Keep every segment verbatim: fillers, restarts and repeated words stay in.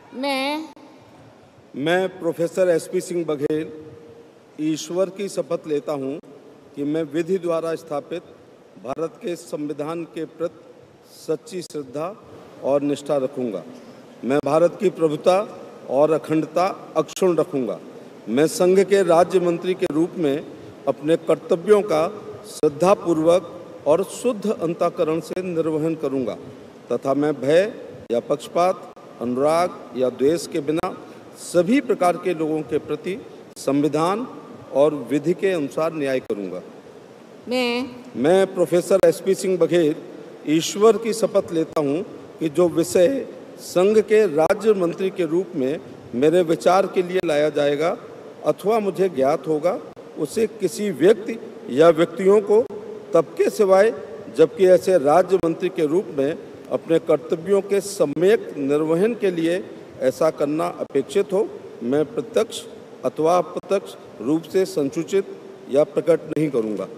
मैं मैं professor S P Singh Baghel ईश्वर की शपथ लेता हूँ कि मैं विधि द्वारा स्थापित भारत के संविधान के प्रति सच्ची श्रद्धा और निष्ठा रखूँगा। मैं भारत की प्रभुता और अखंडता अक्षुण्ण रखूँगा। मैं संघ के राज्य मंत्री के रूप में अपने कर्तव्यों का श्रद्धापूर्वक और शुद्ध अंतःकरण से निर्वहन करूँगा तथा मैं भय या पक्षपात, अनुराग या द्वेष के बिना सभी प्रकार के लोगों के प्रति संविधान और विधि के अनुसार न्याय करूँगा। मैं मैं professor S P Singh Baghel ईश्वर की शपथ लेता हूँ कि जो विषय संघ के राज्य मंत्री के रूप में मेरे विचार के लिए लाया जाएगा अथवा मुझे ज्ञात होगा, उसे किसी व्यक्ति या व्यक्तियों को तब के सिवाय जबकि ऐसे राज्य मंत्री के रूप में अपने कर्तव्यों के सम्यक निर्वहन के लिए ऐसा करना अपेक्षित हो, मैं प्रत्यक्ष अथवा अप्रत्यक्ष रूप से संसूचित या प्रकट नहीं करूँगा।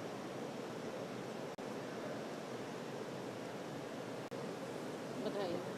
बताइए।